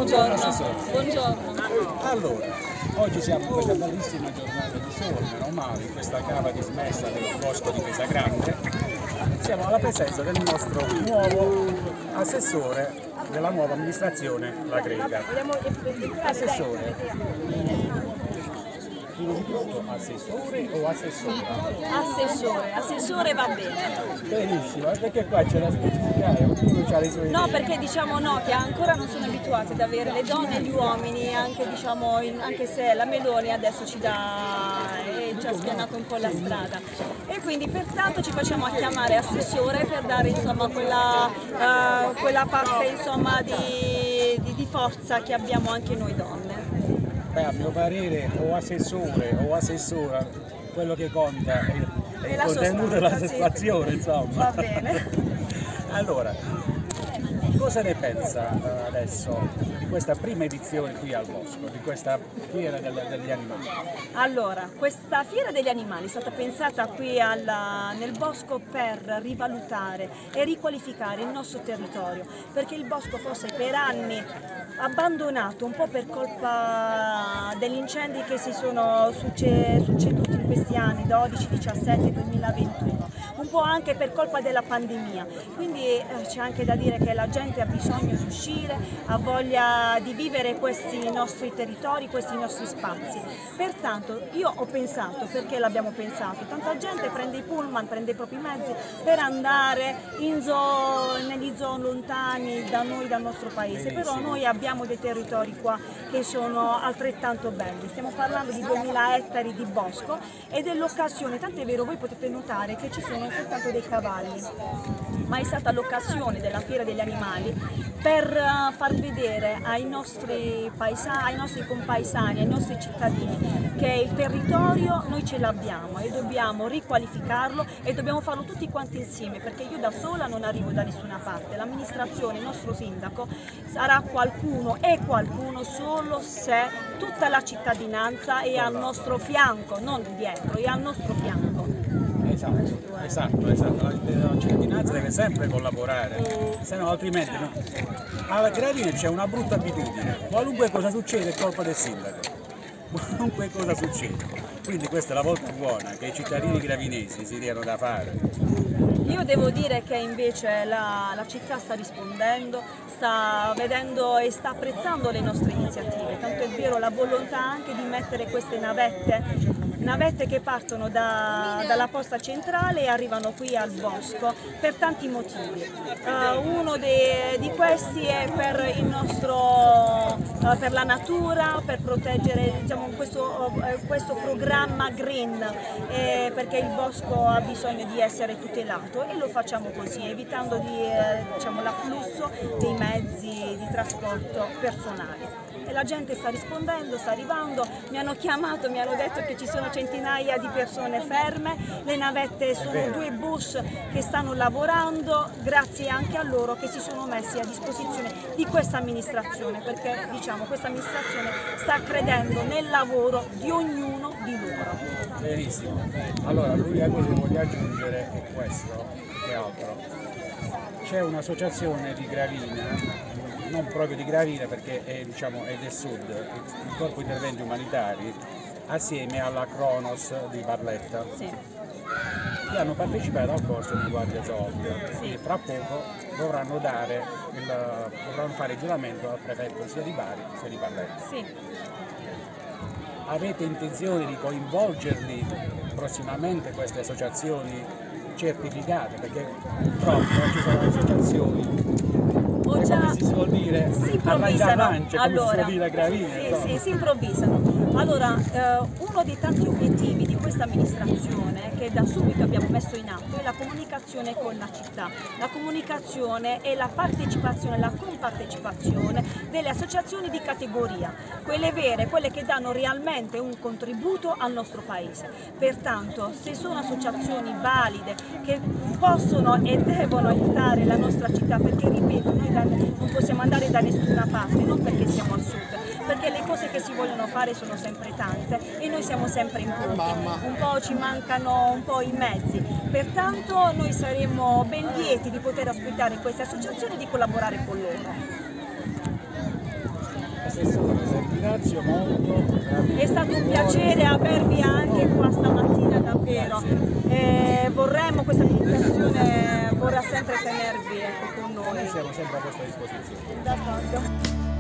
Buongiorno. Buongiorno. Allora, oggi siamo in questa bellissima giornata di sole, meno male, in questa cava dismessa del bosco di Pesagrande. Siamo alla presenza del nostro nuovo assessore della nuova amministrazione La Grega. Assessore, assessore o assessora? Assessore va bene. Benissimo, perché qua c'è da specificare, ognuno ha le sue No, idee. perché diciamo no, che ancora non sono abituati ad avere le donne e gli uomini, anche, diciamo, anche se la Meloni adesso ci ha spianato un po' la strada. E quindi pertanto ci facciamo a chiamare assessore per dare insomma quella parte insomma di forza che abbiamo anche noi donne. Beh, a mio parere o assessore o assessora, quello che conta è il la contenuto e la sostanza, sì. soddisfazione, insomma. Va bene. Allora, cosa ne pensa adesso di questa prima edizione qui al Bosco, di questa fiera degli animali? Allora, questa fiera degli animali è stata pensata qui nel bosco per rivalutare e riqualificare il nostro territorio, perché il bosco fosse per anni abbandonato, un po' per colpa degli incendi che si sono succeduti in questi anni, 12, 17, 2021, un po' anche per colpa della pandemia. Quindi c'è anche da dire che la gente ha bisogno di uscire, ha voglia di vivere questi nostri territori, questi nostri spazi. Pertanto io ho pensato, perché l'abbiamo pensato, tanta gente prende i pullman, prende i propri mezzi per andare negli zone lontani da noi, dal nostro paese, però noi abbiamo dei territori qua che sono altrettanto belli. Stiamo parlando di 2000 ettari di bosco ed è l'occasione, tant'è vero, voi potete notare che ci sono soltanto dei cavalli, ma è stata l'occasione della Fiera degli Animali per far vedere ai nostri compaesani, ai nostri cittadini che il territorio noi ce l'abbiamo e dobbiamo riqualificarlo e dobbiamo farlo tutti quanti insieme, perché io da sola non arrivo da nessuna parte. L'amministrazione, il nostro sindaco sarà qualcuno solo se tutta la cittadinanza è al nostro fianco, non dietro, è al nostro fianco. Esatto. La cittadinanza deve sempre collaborare, se no altrimenti no. Alla Gravina c'è una brutta abitudine, qualunque cosa succede è colpa del sindaco, qualunque cosa succede. Quindi questa è la volta buona che i cittadini gravinesi si diano da fare. Io devo dire che invece la città sta rispondendo, sta vedendo e sta apprezzando le nostre iniziative, tanto è vero la volontà anche di mettere queste navette che partono dalla posta centrale e arrivano qui al bosco per tanti motivi. Uno di questi è per la natura, per proteggere, diciamo, questo programma green, perché il bosco ha bisogno di essere tutelato e lo facciamo così, evitando l'afflusso dei mezzi di trasporto personali. E la gente sta rispondendo, sta arrivando, mi hanno chiamato, mi hanno detto che ci sono centinaia di persone ferme, le navette sono 2 bus che stanno lavorando, grazie anche a loro che si sono messi a disposizione di questa amministrazione, perché diciamo questa amministrazione sta credendo nel lavoro di ognuno di loro. Benissimo, allora l'unica cosa che voglio aggiungere è questo, che altro. C'è un'associazione di Gravina, non proprio di Gravina perché è del sud, il Corpo Interventi Umanitari, assieme alla Cronos di Barletta, che hanno partecipato al corso di Guardia Zoologica e fra poco dovranno fare il giuramento al prefetto sia di Bari sia di Barletta. Avete intenzione di coinvolgerli prossimamente queste associazioni certificate? Perché purtroppo ci sono associazioni, come si suol dire, si improvvisano. Si improvvisano. Allora, uno dei tanti obiettivi di questa amministrazione che da subito abbiamo messo in atto è la comunicazione con la città, la comunicazione e la partecipazione, la compartecipazione delle associazioni di categoria, quelle vere, quelle che danno realmente un contributo al nostro paese. Pertanto, se sono associazioni valide che possono e devono aiutare la nostra città, perché ripeto, noi non possiamo andare da nessuna parte, non perché siamo al sud, perché le cose che si vogliono fare sono sempre tante e noi siamo sempre in pochi, un po' ci mancano un po' i mezzi, pertanto noi saremo ben lieti di poter ospitare queste associazioni e di collaborare con loro. ringrazio molto. È stato un piacere avervi anche qua stamattina, davvero. Vorremmo, questa amministrazione vorrà sempre tenervi con noi. Noi siamo sempre a vostra disposizione. D'accordo.